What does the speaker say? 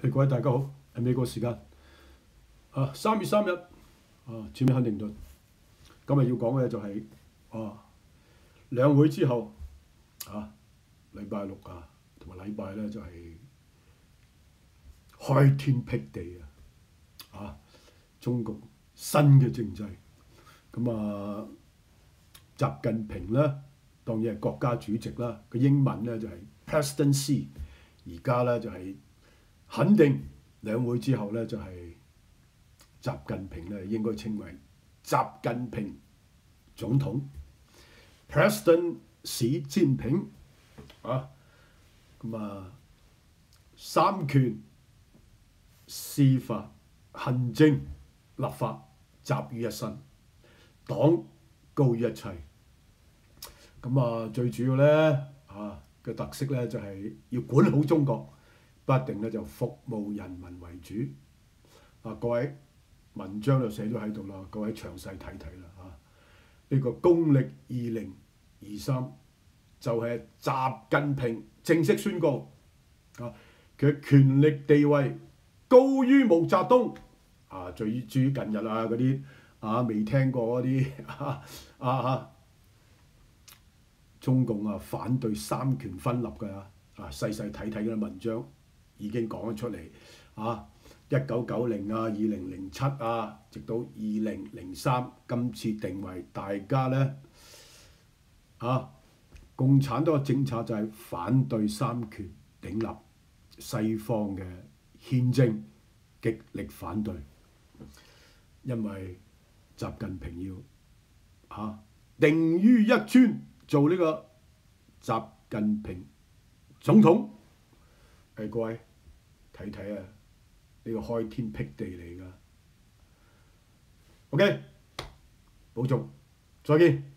各位大家好，係美國時間3月3日佔領肯定頓。今日要講嘅就係兩會之後禮拜六同埋禮拜咧就係開天闢地中共新嘅政制。咁習近平咧當然係國家主席啦，個英文咧就係 Presidency， 而家咧就係肯定兩會之後咧就係習近平咧應該稱為習近平總統 President 史占平三權司法行政立法集於一身，黨高於一切。最主要咧嘅特色咧就係要管好中國，不一定咧就服務人民為主。各位文章就寫咗喺度啦，各位詳細睇睇啦呢個公歷2023就係習近平正式宣告佢嘅權力地位高於毛澤東。至於近日嗰啲未聽過嗰啲中共反對三權分立嘅細細睇睇嗰啲文章已經講咗出嚟1990、2007直到2003，今次定為大家咧共產黨嘅政策就係反對三權鼎立，西方嘅憲政極力反對，因為習近平要定於一尊做呢個習近平總統。各位睇睇呢個開天闢地嚟㗎。OK，保重，再見。